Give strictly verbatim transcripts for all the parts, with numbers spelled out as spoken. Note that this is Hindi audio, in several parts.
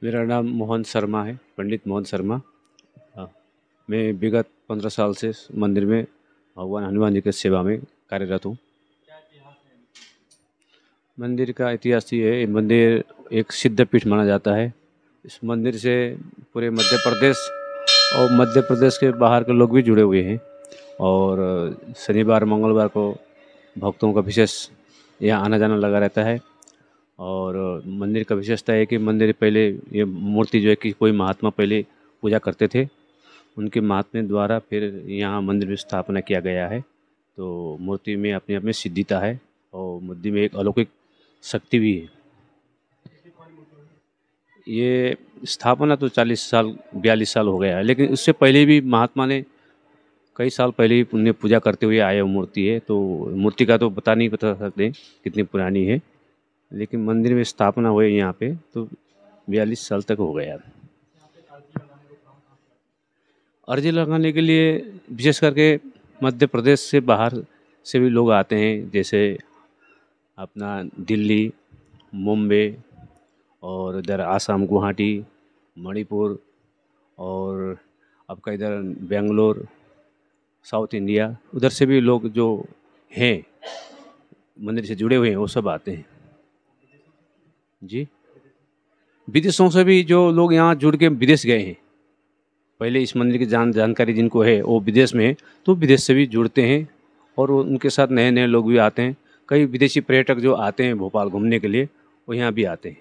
मेरा नाम मोहन शर्मा है, पंडित मोहन शर्मा। हाँ, मैं विगत पंद्रह साल से इस मंदिर में भगवान हनुमान जी की सेवा में कार्यरत हूँ। मंदिर का इतिहास ये है, ये मंदिर एक सिद्ध पीठ माना जाता है। इस मंदिर से पूरे मध्य प्रदेश और मध्य प्रदेश के बाहर के लोग भी जुड़े हुए हैं। और शनिवार मंगलवार को भक्तों का विशेष यहाँ आना जाना लगा रहता है। और मंदिर का विशेषता है कि मंदिर पहले ये मूर्ति जो है कि कोई महात्मा पहले पूजा करते थे, उनके महात्म्य द्वारा फिर यहाँ मंदिर में स्थापना किया गया है। तो मूर्ति में अपने आप में सिद्धिता है और मूर्ति में एक अलौकिक शक्ति भी है। ये स्थापना तो चालीस साल बयालीस साल हो गया है, लेकिन उससे पहले भी महात्मा ने कई साल पहले ही उन्हें पूजा करते हुए आए, वो मूर्ति है। तो मूर्ति का तो बता नहीं बता सकते कितनी पुरानी है, लेकिन मंदिर में स्थापना हुई यहाँ पे तो बयालीस साल तक हो गया। अर्जी लगाने के लिए विशेष करके मध्य प्रदेश से बाहर से भी लोग आते हैं, जैसे अपना दिल्ली, मुंबई और इधर आसाम, गुवाहाटी, मणिपुर और आपका इधर बेंगलोर, साउथ इंडिया, उधर से भी लोग जो हैं मंदिर से जुड़े हुए हैं वो सब आते हैं। जी, विदेशों से भी जो लोग यहाँ जुड़ के विदेश गए हैं, पहले इस मंदिर की जान जानकारी जिनको है वो विदेश में है, तो विदेश से भी जुड़ते हैं और वो उनके साथ नए नए लोग भी आते हैं। कई विदेशी पर्यटक जो आते हैं भोपाल घूमने के लिए वो यहाँ भी आते हैं।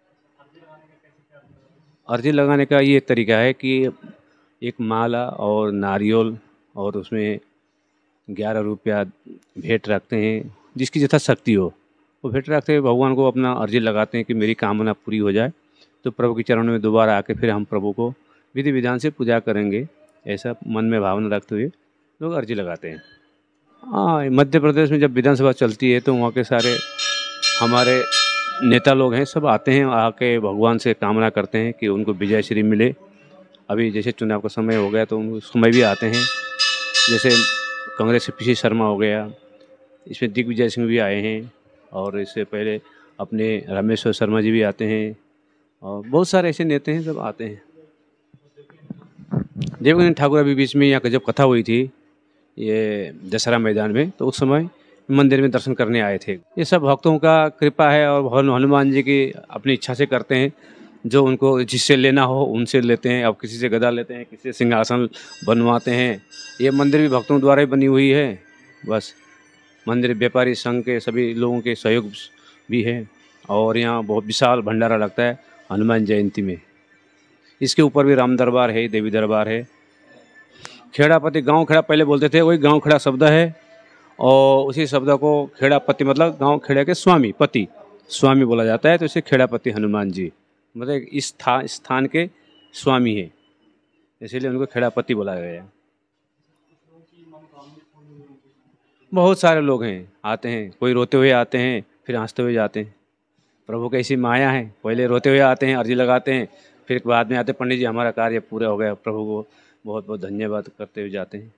अर्जी लगाने का ये तरीका है कि एक माला और नारियल और उसमें ग्यारह रुपया भेंट रखते हैं, जिसकी जथा शक्ति हो वो भेंट रखते हैं, भगवान को अपना अर्जी लगाते हैं कि मेरी कामना पूरी हो जाए। तो प्रभु के चरणों में दोबारा आके फिर हम प्रभु को विधि विधान से पूजा करेंगे, ऐसा मन में भावना रखते हुए लोग अर्जी लगाते हैं। हाँ, मध्य प्रदेश में जब विधानसभा चलती है तो वहाँ के सारे हमारे नेता लोग हैं, सब आते हैं, आके भगवान से कामना करते हैं कि उनको विजय श्री मिले। अभी जैसे चुनाव का समय हो गया तो उस समय भी आते हैं, जैसे कांग्रेस से पीसी शर्मा हो गया, इसमें दिग्विजय सिंह भी आए हैं और इससे पहले अपने रामेश्वर शर्मा जी भी आते हैं और बहुत सारे ऐसे नेता हैं, सब आते हैं। देवकीनंदन ठाकुर अभी बीच में यहाँ जब कथा हुई थी ये दशहरा मैदान में, तो उस समय मंदिर में दर्शन करने आए थे। ये सब भक्तों का कृपा है और भगवान हनुमान जी की अपनी इच्छा से करते हैं, जो उनको जिससे लेना हो उनसे लेते हैं। अब किसी से गदा लेते हैं, किसी से सिंहासन बनवाते हैं। ये मंदिर भी भक्तों द्वारा ही बनी हुई है। बस मंदिर व्यापारी संघ के सभी लोगों के सहयोग भी है और यहाँ बहुत विशाल भंडारा लगता है हनुमान जयंती में। इसके ऊपर भी राम दरबार है, देवी दरबार है। खेड़ापति, गांव खेड़ा पहले बोलते थे, वही गांव खेड़ा शब्द है और उसी शब्द को खेड़ापति मतलब गांव खेड़ा के स्वामी, पति स्वामी बोला जाता है। तो इसे खेड़ापति हनुमान जी मतलब इस स्थान स्थान के स्वामी है, इसीलिए उनको खेड़ापति बोला गया है। बहुत सारे लोग हैं, आते हैं, कोई रोते हुए आते हैं फिर हंसते हुए जाते हैं। प्रभु की ऐसी माया है, पहले रोते हुए आते हैं, अर्जी लगाते हैं, फिर बाद में आते पंडित जी हमारा कार्य पूरा हो गया, प्रभु को बहुत बहुत धन्यवाद करते हुए जाते हैं।